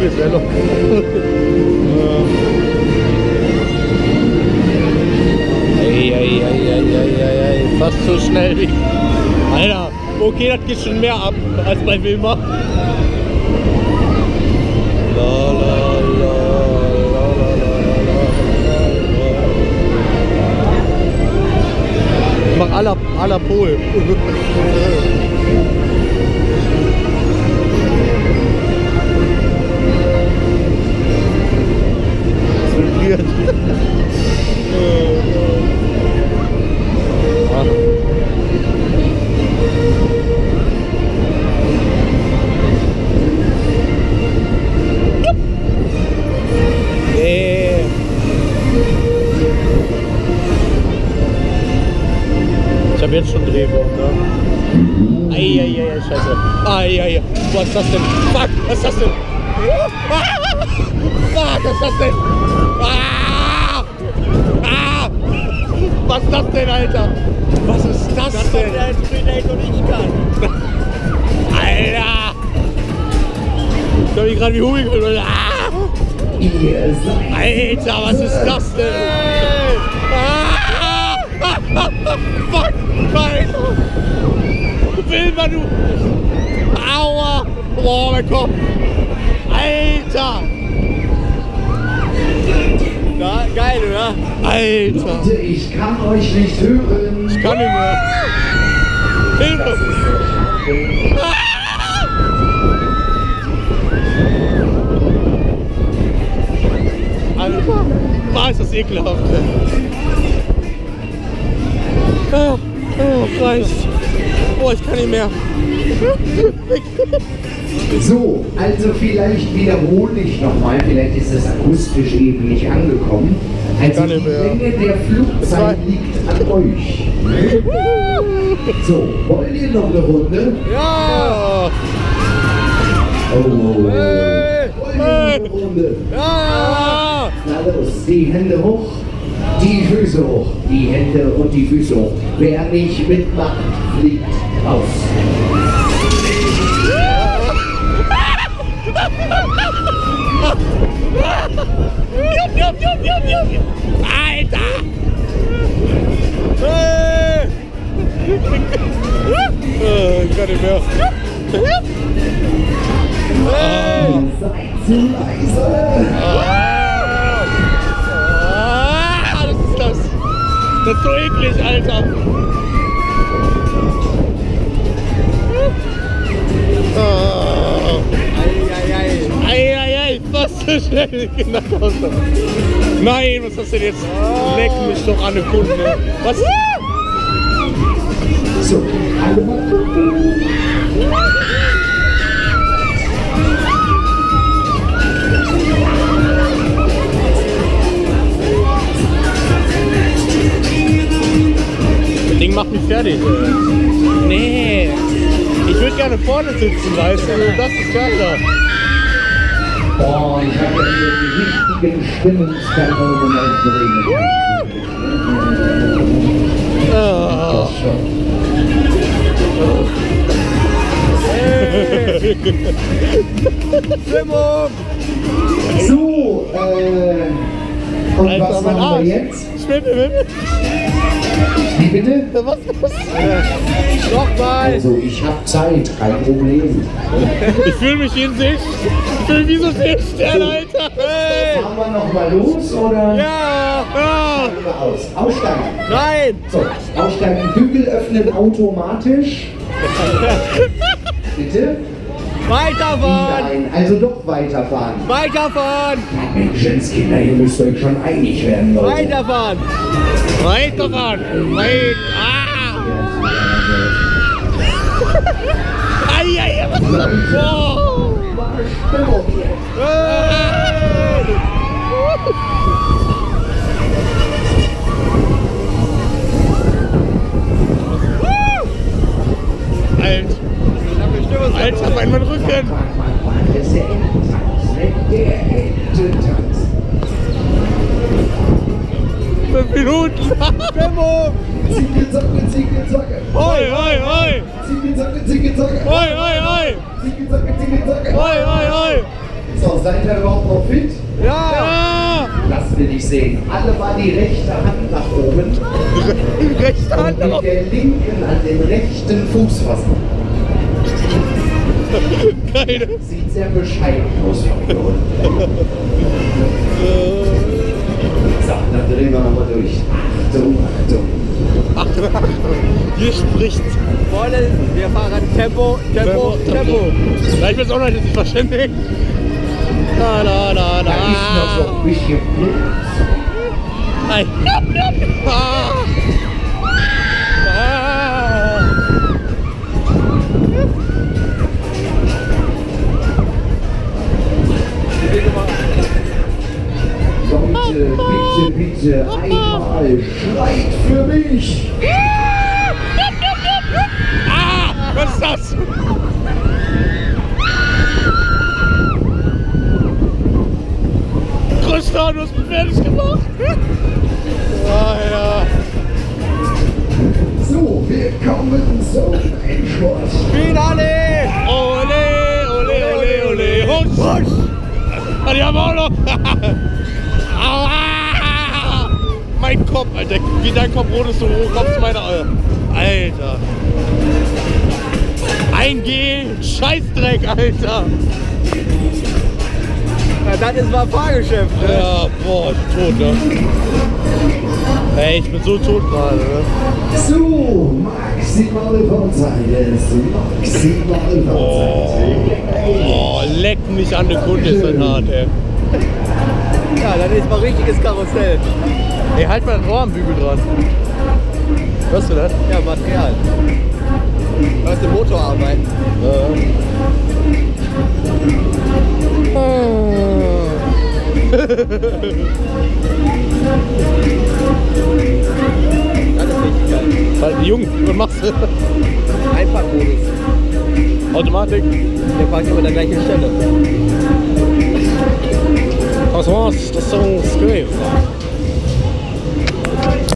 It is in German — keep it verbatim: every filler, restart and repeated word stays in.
Velo. Ey, ey, ey, ey, ey, ey, fast so schnell wie... Alter, okay, das geht schon mehr ab als bei Wilma. La, la, la, la, la, la, la. Ich mach à la, à la Pol. Das vibriert. Ich hab jetzt schon Drehwurm, ne? Eieiei, scheiße. Eieiei. Was ist das denn? Fuck, was ist das denn? Ah! Fuck, was ist das denn? Ah! Ah! Was ist das denn, Alter? Was ist das, das denn? Das ist der Infinite und ich kann. Alter! Ich hab mich gerade wie Hubi geholt. Ah! Alter, was ist das denn? Ah! Fuck! Alter! Wilma, du! Aua! Boah, mein Kopf! Alter! Na, geil, oder? Alter! Leute, ich kann euch nicht hören! Ich kann nicht mehr! Hilfe! Ah! Alter! War ist das ekelhaft! Oh, oh, reicht. Oh, ich kann nicht mehr. So, also vielleicht wiederhole ich nochmal, vielleicht ist es akustisch eben nicht angekommen. Also die Länge der Flugzeit liegt an euch. So, wollt ihr noch eine Runde? Ja! Oh, hey. wollt ihr noch eine Runde? Ja! Na los, die Hände hoch. Die Füße hoch, die Hände und die Füße hoch. Wer nicht mitmacht, fliegt raus. Alter! Hey! Ich kann nicht mehr. Hey! Ihr seid zu leise. Das ist so eklig, Alter. Oh. Eieiei. Eieiei, was so schnell nach Hause. Nein, was hast du denn jetzt? Leck mich doch an den Kunden. Was? So, alle mal gucken. Das Ding macht mich fertig. Nee. Ich würde gerne vorne sitzen, weißt du? Das ist geiler. Boah, ich habe ja hier die richtigen Stimmungskanäle aufgeregt. Oh. Hey. Stimmung! So, äh, und Alter, was mein machen Arsch. wir jetzt? Schwimme, schwimme. Wie bitte? Was? Was? Nochmal! Also, ich habe Zeit, kein Problem. Ich fühle mich in Sicht. Ich fühle mich wie so Seestern, Alter. Hey! Fahren wir noch mal los, oder? Ja! Ja! Steigen wir aus. Aussteigen. Nein! So, aussteigen. Bügel öffnen automatisch. Bitte? Weiterfahren! Nein, also doch weiterfahren. Weiterfahren! Menschenskinder, ihr müsst euch schon einig werden, Leute. Weiterfahren! Weiterfahren! Weit! Ah! Eieiei! Wow! Stimmung hier. Hey! Alter! Alter, mein Rücken! Das ist der Ententanz, ne? Der Ententanz. Fünf Minuten! Stimmung! Zicke, zacke, zicke, zacke. Hoi, hoi, hoi! Zicke, zacke, zicke, zacke. Hoi, hoi, hoi! Zicke, zacke, zicke, zacke. Hoi, hoi, hoi! So, seid ihr überhaupt noch fit? Ja! Ja. Lass mich nicht sehen. Alle mal die rechte Hand nach oben. Rechte Hand Und nach mit der linken an den rechten Fuß fassen. Keine. Sieht sehr bescheiden aus von hier unten. So, dann drehen wir nochmal durch. Achtung, Achtung. Hier spricht. Freunde, wir fahren Tempo, Tempo, Tempo. Na, ich bin auch noch nicht verständlich. Na, na, na, na. Da ist noch so ein bisschen Blut. Ei. Ah. Ah. Leute, bitte, bitte, einmal schreit für mich. Ah, was ist das? Christian, du hast mich fertig gemacht. Ah, ja. So, wir kommen zum Endspurt. Finale! Ole, ole, ole, ole, husch, husch. Ah, die haben auch noch. Aua! Mein Kopf, Alter. Wie dein Kopf rot ist, so hoch kommst meine Eier. Alter. Ein G, Scheißdreck, Alter. Ja, das ist mal Fahrgeschäft. Ne? Ja, boah, ich bin tot, ne? Ey, ich bin so tot gerade, ne? So, maximale Fahrzeit. Maximale Fahrzeit. Oh, leck mich an der Kunde, ist das hart, ey. Ja, das ist mal richtiges Karussell. Ey, halt mal ein Ohr am Bügel dran. Hörst du das? Ja, Material. Hörst du Motor arbeiten? Das ist richtig geil. Halt, Junge, was machst du? Einfahrmodus. Automatik. Der parkt immer an der gleichen Stelle. Das war's, das Song ist gewesen.